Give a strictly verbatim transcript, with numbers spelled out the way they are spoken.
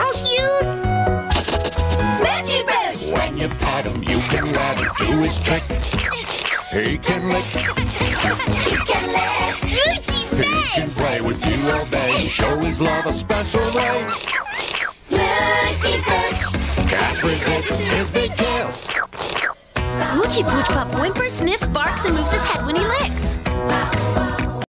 so cute! Smoochy Pooch! When you pet him, you can let him do his trick. He can lick, He can lick! Smoochy he can face! play with you all day, show his love a special way. Smoochy Pooch! Can't resist his big kiss. Smoochy Pooch Pup whimpers, sniffs, barks, and moves his head when he licks.